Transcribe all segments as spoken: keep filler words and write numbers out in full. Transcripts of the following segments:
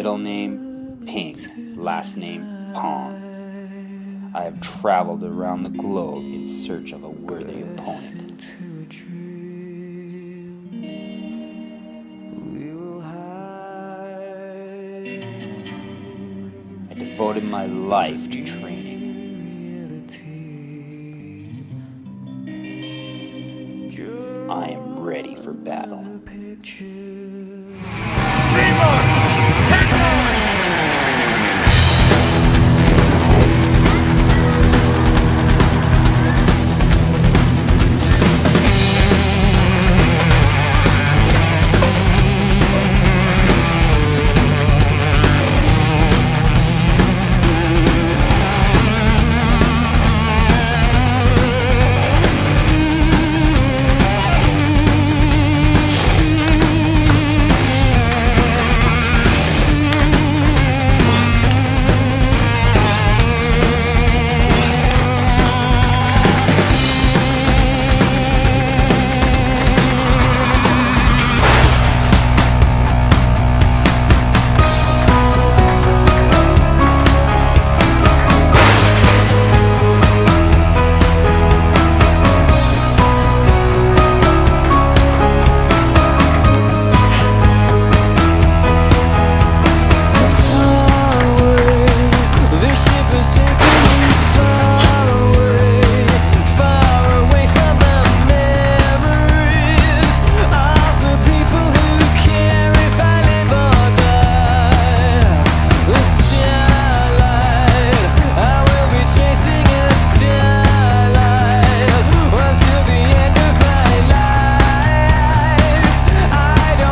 Middle name, Ping. Last name, Pong. I have traveled around the globe in search of a worthy opponent. I devoted my life to training. I am ready for battle.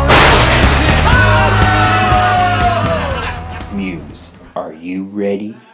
MUSE, are you ready?